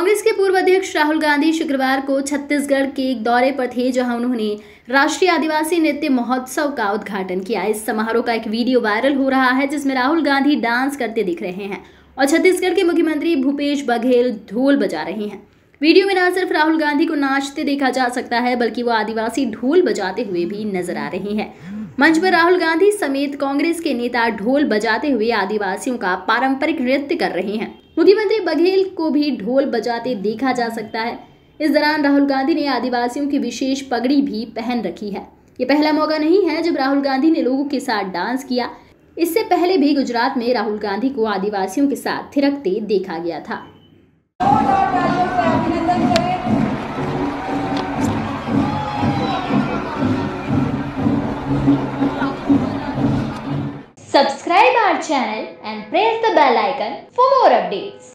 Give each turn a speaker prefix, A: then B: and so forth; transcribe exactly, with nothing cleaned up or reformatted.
A: कांग्रेस के पूर्व अध्यक्ष राहुल गांधी शुक्रवार को छत्तीसगढ़ के एक दौरे पर थे, जहां उन्होंने राष्ट्रीय आदिवासी नृत्य महोत्सव का उद्घाटन किया। इस समारोह का एक वीडियो वायरल हो रहा है, जिसमें राहुल गांधी डांस करते दिख रहे हैं और छत्तीसगढ़ के मुख्यमंत्री भूपेश बघेल ढोल बजा रहे हैं। वीडियो में न सिर्फ राहुल गांधी को नाचते देखा जा सकता है, बल्कि वो आदिवासी ढोल बजाते हुए भी नजर आ रहे हैं। मंच पर राहुल गांधी समेत कांग्रेस के नेता ढोल बजाते हुए आदिवासियों का पारंपरिक नृत्य कर रहे हैं। मुख्यमंत्री बघेल को भी ढोल बजाते देखा जा सकता है। इस दौरान राहुल गांधी ने आदिवासियों की विशेष पगड़ी भी पहन रखी है। ये पहला मौका नहीं है जब राहुल गांधी ने लोगों के साथ डांस किया। इससे पहले भी गुजरात में राहुल गांधी को आदिवासियों के साथ थिरकते देखा गया था।
B: Subscribe our channel and press the bell icon for more updates.